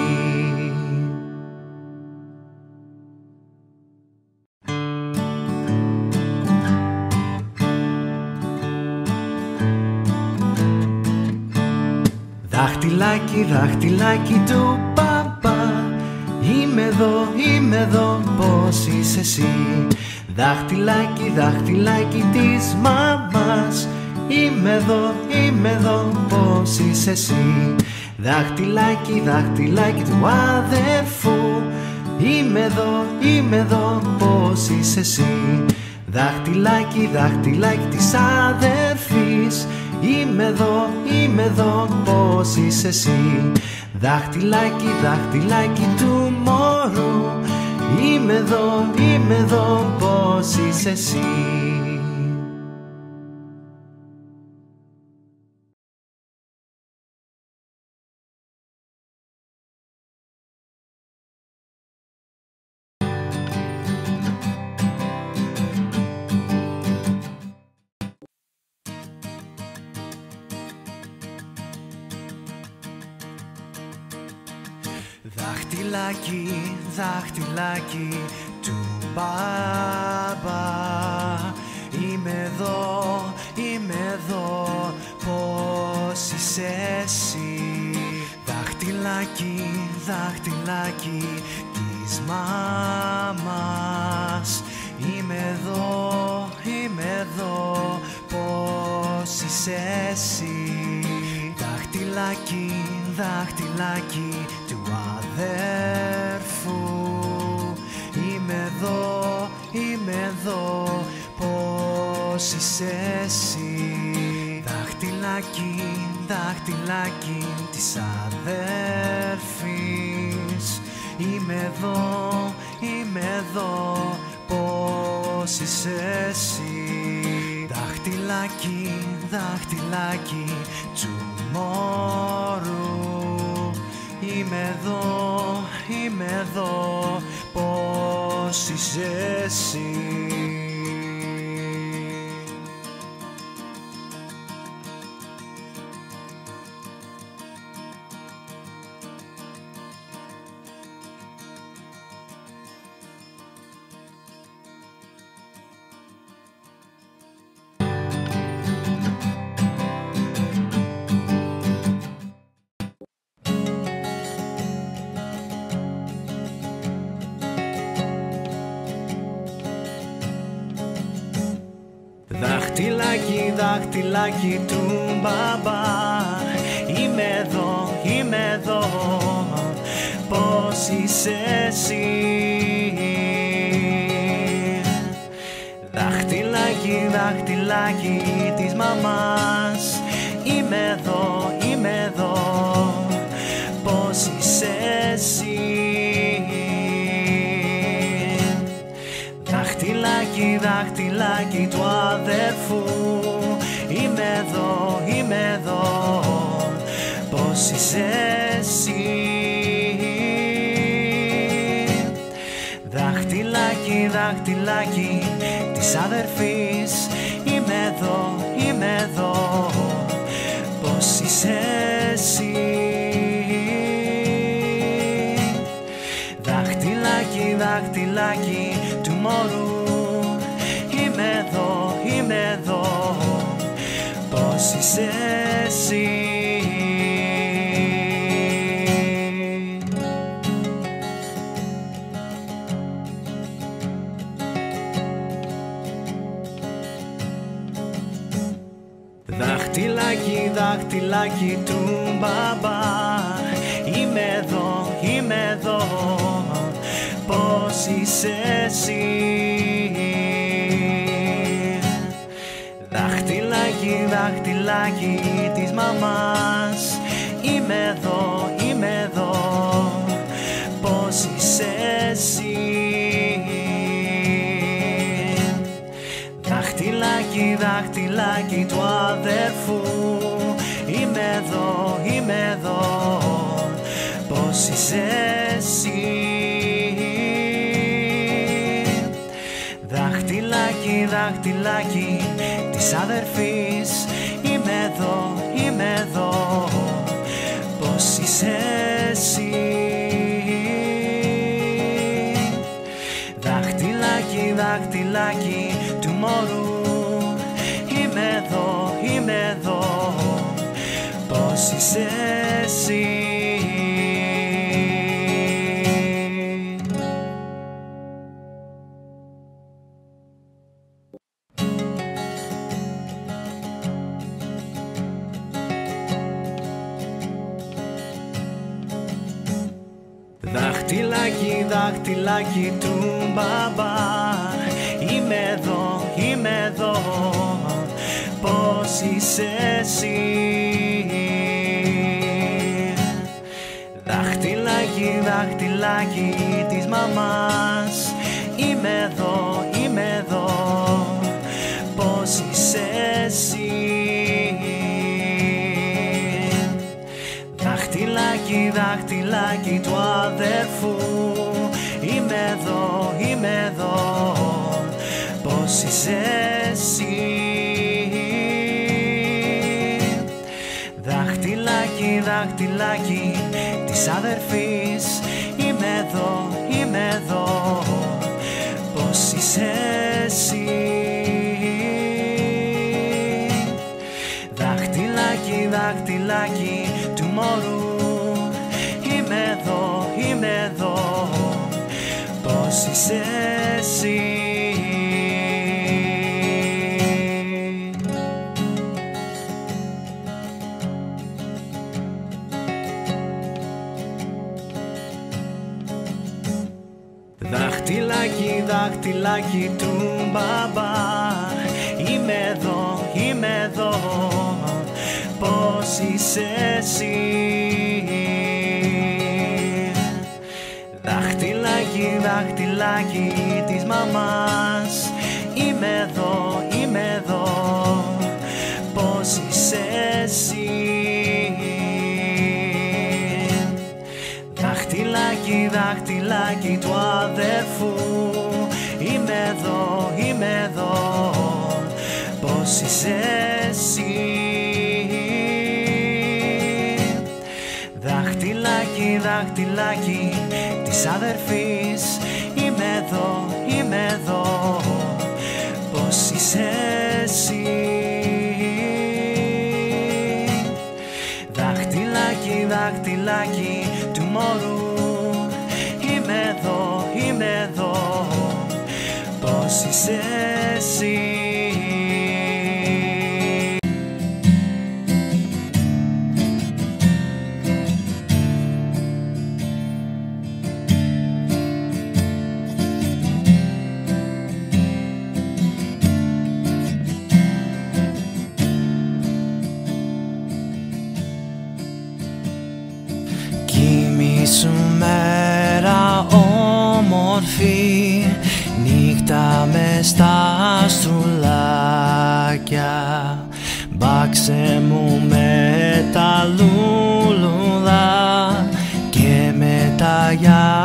Δάχτυλάκι, δάχτυλάκι του παπά, είμαι εδώ, πώς είσαι εσύ? Δάχτυλάκι, δάχτυλάκι της μαμάς, είμαι εδώ, πώς είσαι εσύ? Δάχτυλάκι, δάχτυλάκι του αδερφού, είμαι εδώ, πώς είσαι εσύ? Δάχτυλάκι, δάχτυλάκι της αδερφής, είμαι εδώ, πώς είσαι εσύ? Δάχτυλάκι, δάχτυλάκι του μωρού, είμαι εδώ, πώς είσαι εσύ? Δάχτυλάκι, δάχτυλάκι του μπαμπά, είμαι εδώ, πώς είσαι εσύ? Δάχτυλάκι, δάχτυλάκι της μαμάς, είμαι εδώ, πώς είσαι εσύ? Δάχτυλάκι, δάχτυλάκι του αδέρφου, είμαι εδώ, πώς είσαι εσύ? Δάχτυλάκι, δάχτυλάκι της αδέρφης, είμαι εδώ, πώς είσαι εσύ? Δάχτυλάκι, δάχτυλάκι του μωρού, είμαι εδώ, πώς είσαι εσύ? Δαχτυλάκι, δαχτυλάκι του μπαμπά, είμαι εδώ, είμαι εδώ, πώς είσαι εσύ? Δαχτυλάκι, δαχτυλάκι της μαμάς, είμαι εδώ, είμαι εδώ, πώς είσαι εσύ? Δαχτυλάκι, δαχτυλάκι του αδερφού, είμαι εδώ, είμαι εδώ, πώς είσαι εσύ? Δαχτυλάκι, δαχτυλάκι της αδερφής, είμαι εδώ, είμαι εδώ, πώς είσαι εσύ? Δαχτυλάκι, δαχτυλάκι του μωρού, είμαι εδώ, είμαι εδώ, πώς είσαι εσύ? Δαχτυλάκι, δαχτυλάκι του μπαμπά, είμαι εδώ, είμαι εδώ, πώς είσαι εσύ? Δαχτυλάκι, δαχτυλάκι της μαμάς, είμαι εδώ, είμαι εδώ, πώς είσαι εσύ? Δαχτυλάκι, δαχτυλάκι του αδερφού, είμαι εδώ, είμαι εδώ, πώς είσαι εσύ? Δαχτυλάκι, δαχτυλάκι της αδερφής, είμαι εδώ, είμαι εδώ, πώς είσαι εσύ? Δαχτυλάκι, δαχτυλάκι του μωρού, είμαι εδώ, είμαι εδώ, πώς είσαι εσύ? Δαχτυλάκι, δαχτυλάκι του μπαμπά, είμαι εδώ, είμαι εδώ, πώς είσαι εσύ? Δαχτυλάκι, δαχτυλάκι της μαμάς, είμαι εδώ, είμαι εδώ, πώς είσαι εσύ? Δαχτυλάκι, δαχτυλάκι του αδερφού, είμαι εδώ, είμαι εδώ, πώς είσαι εσύ? Δαχτυλάκι, δαχτυλάκι της αδερφής, είμαι εδώ, είμαι εδώ, πώς είσαι εσύ? Δαχτυλάκι, δαχτυλάκι του μωρού, είμαι εδώ, είμαι εδώ, πώς είσαι εσύ? Δαχτυλάκι, δαχτυλάκι του μπαμπά, είμαι εδώ, είμαι εδώ, πώς είσαι εσύ? Δαχτυλάκι, δαχτυλάκι της μαμάς, είμαι εδώ, είμαι εδώ, πώς είσαι εσύ? Δαχτυλάκι, δαχτυλάκι του αδερφού, είμαι εδώ, είμαι εδώ, πώς είσαι εσύ? Δαχτυλάκι, δαχτυλάκι της αδερφής, είμαι εδώ, είμαι εδώ, πώς είσαι εσύ? Δαχτυλάκι, δαχτυλάκι του μωρού, είμαι εδώ, είμαι εδώ, πώς είσαι εσύ? όμορφη νύχτα μες στα στρουλάκια. Μπάξε μου με τα λουλουδά και με τα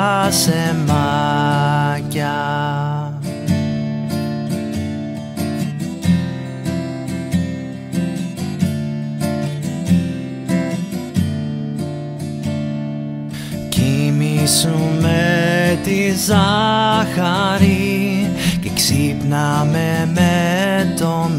γιασεμάκια. Κοιμήσου με τη ζάχαρη και ξύπναμε με το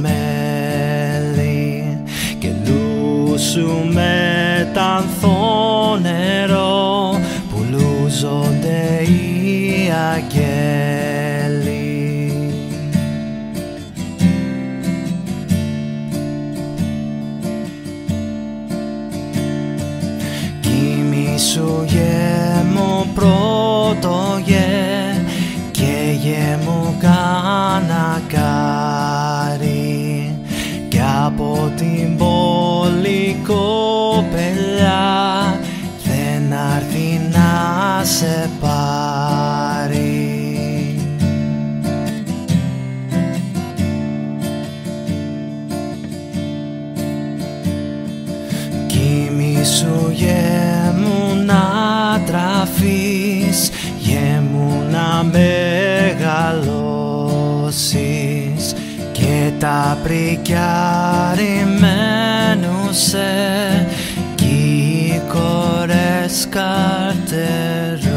μέλι και λούσου με τ' ανθό νερό που λούζονται οι αγγέλοι. Κοιμήσου γε μου πρώτο γε και γε μου κανακάρι κι από την πόλη κοπελιά δεν αρθεί να σε πάρει. Κοιμήσου γε μου να τραφείς, γε μου να μεγαλώσεις και τα πρικιά ρημαίνουσε κι οι κορές καρτερούσε.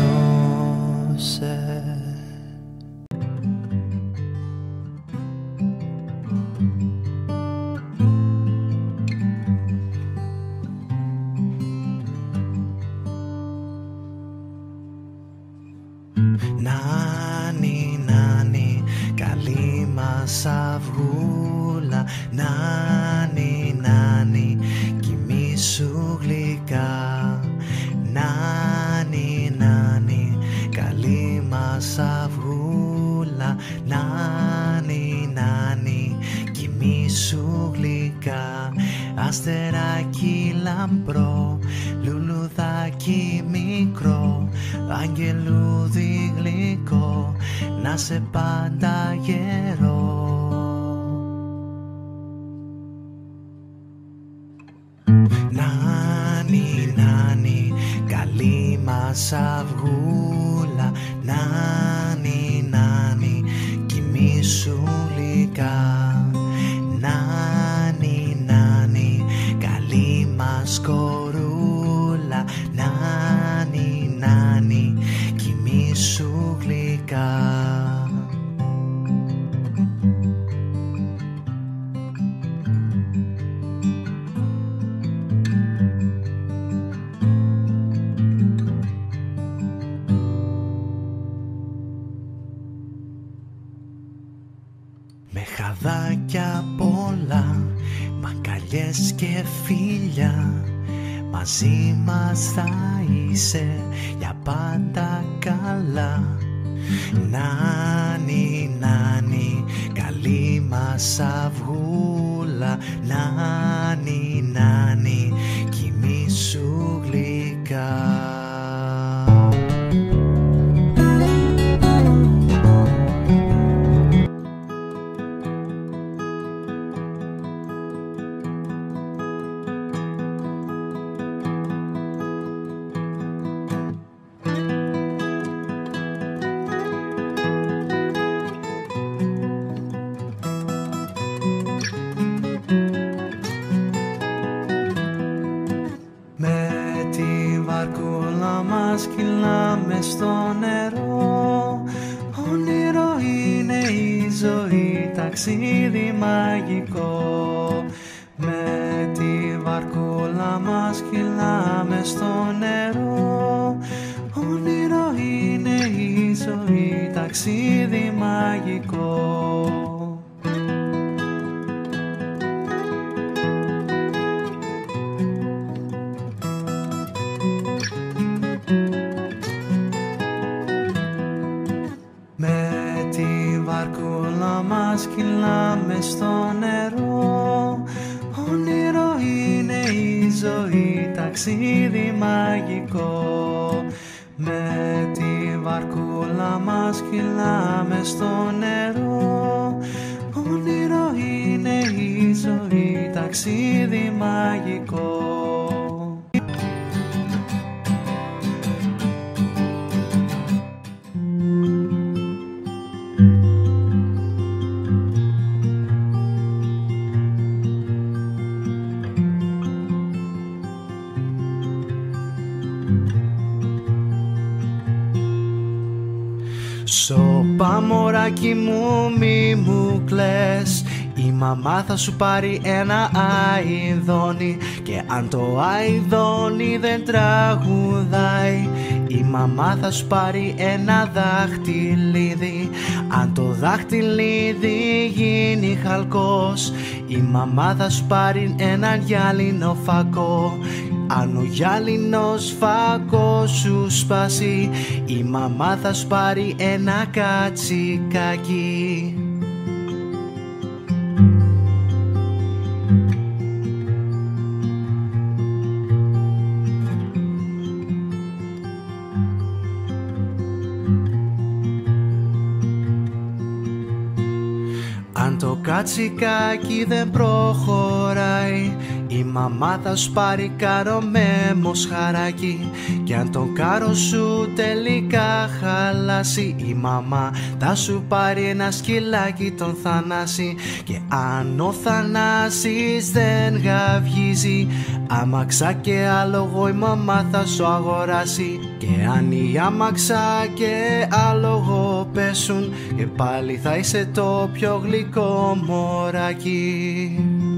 Νάνι, νάνι, καλή μας αυγούλα. Νάνι, νάνι, κοιμήσου γλυκά. Νάνι, νάνι, καλή μας αυγούλα. Νάνι, νάνι, κοιμήσου γλυκά. Αστεράκι λαμπρό, λουλουδάκι μικρό, αγγελούδι γλυκό, να σε πάντα γερό. Νάνι, νάνι, καλή μας αυγούλα. Νάνι, νάνι, κοιμήσου γλυκά. Νάνι, νάνι, καλή μας κορούλα. Νάνι, νάνι, κοιμήσου γλυκά. Με χαδάκια πολλά, μαγκαλιές και φίλια, μαζί μας θα είσαι για πάντα καλά. Νάνι, νάνι, καλή μας αυγούλα. Νάνι, νάνι, κοιμήσου γλυκά. Κυλάμε στο νερό, όνειρο είναι η ζωή, ταξίδι μαγικό. Με τη βαρκούλα μας κυλάμε στο νερό, όνειρο είναι η ζωή, ταξίδι μαγικό. Μας κυλάμε στο νερό, όνειρο είναι η ζωή, ταξίδι μαγικό. Με τη βαρκούλα μας κυλάμε στο νερό. Όνειρο είναι η ζωή, ταξίδι μαγικό. Σώπα μωράκι μου μη μου κλαις, η μαμά θα σου πάρει ένα αηδόνι. Και αν το αηδόνι δεν τραγουδάει, η μαμά θα σου πάρει ένα δάχτυλίδι. Αν το δάχτυλίδι γίνει χαλκός, η μαμά θα σου πάρει ένα γυάλινο φακό. Αν ο γυάλινος φακός σου σπάσει, η μαμά θα σου πάρει ένα κατσικάκι. Αν το κατσικάκι δεν προχωράει, η μαμά θα σου πάρει κάρο με μοσχαράκι. Και αν το κάρο σου τελικά χαλάσει, η μαμά θα σου πάρει ένα σκυλάκι τον Θανάση. Και αν ο Θανάσης δεν γαυγίζει, άμαξα και άλογο η μαμά θα σου αγοράσει. Και αν η άμαξα και άλογο πέσουν, και πάλι θα είσαι το πιο γλυκό μωράκι.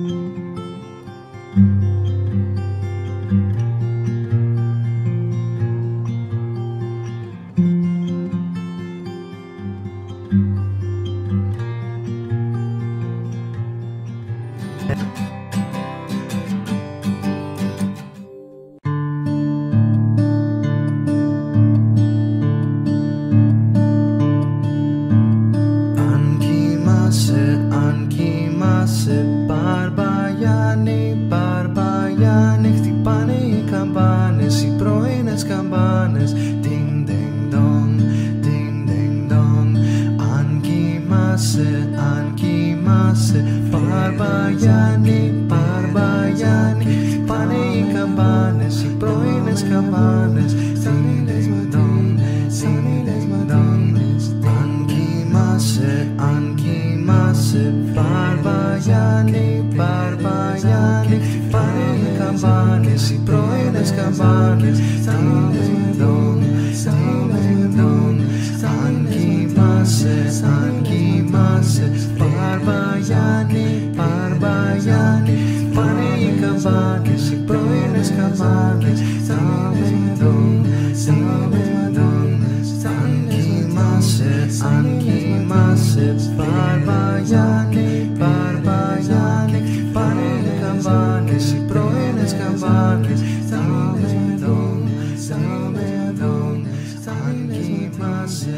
Αν κοιμάσαι Μπαρμπαγιάννη, Μπαρμπαγιάννη, χτυπάνε οι καμπάνες, οι πρωινές καμπάνες. Ding ding dong, ding ding dong. Αν κοιμάσαι Μπαρμπαγιάννη, Μπαρμπαγιάννη, χτυπάνε οι καμπάνες, οι πρωινές καμπάνες. Ding ding dong, ding ding dong. Αν κοιμάσαι Μπαρμπαγιάννη, Μπαρμπαγιάννη, χτυπάνε οι καμπάνες, οι πρωινές καμπάνες. Ding ding dong, ding dong. Αν κοιμάσαι Μπαρμπαγιάννη, Μπαρμπαγιάννη, χτυπάνε οι καμπάνες, οι πρωινές καμπάνες. Ding ding dong, ding dong. Αν κοιμάσαι Μπαρμπαγιάννη, Μπαρμπαγιάννη, χτυπάνε οι καμπάνες, οι πρωινές καμπάνες. Ding ding dong, ding dong. Αν κοιμάσαι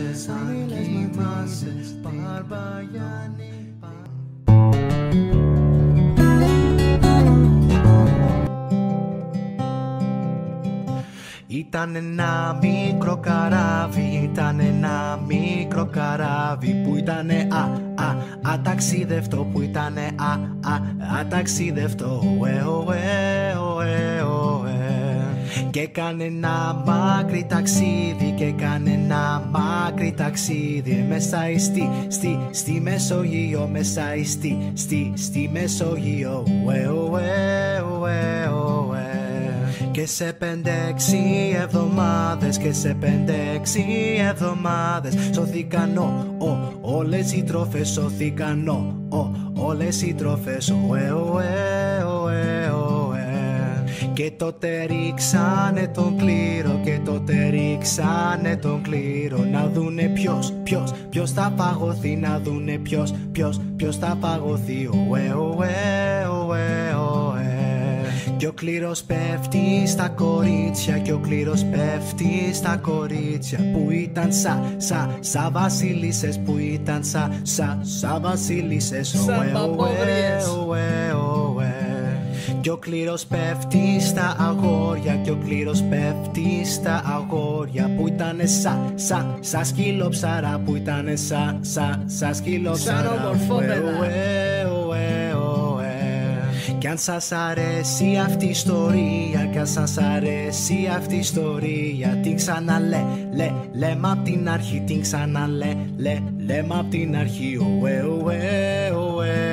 Μπαρμπαγιάννη. Ήταν ένα μικρό καράβι, ήταν ένα μικρό καράβι που ήτανε αταξίδευτο, που ήτανε αταξίδευτο. Και έκανε ένα μακρύ ταξίδι, και έκανε ένα μακρύ ταξίδι μέσα στη Μεσόγειο, μέσα στη Μεσόγειο. Και σε 5-6 εβδομάδες, και σε 5-6 εβδομάδες σωθήκαν όλες οι τροφές, σωθήκαν όλες οι τροφές. Και τότε ρίξανε τον κλήρο, και τότε ρίξανε τον κλήρο, να δούνε ποιος θα παγωθεί, να δούνε ποιος θα παγωθεί. Και ο κλήρος πέφτει στα κορίτσια, και ο κλήρος πέφτει στα κορίτσια που ήταν σαν βασίλισσες, που ήταν σαν βασίλισσες. Κι ο κλήρος πέφτει στα αγόρια, κι ο κλήρος πέφτει στα αγόρια που ήτανε σα σκυλόψαρα, που ήτανε σα σκυλόψαρα. Σαν ομορφόπεδα. Κι αν σας αρέσει αυτή η ιστορία, κι αν σας αρέσει αυτή η ιστορία, την λέμε απ' την αρχή, την λέμε απ' την αρχή. Ωε, ωε, ωε.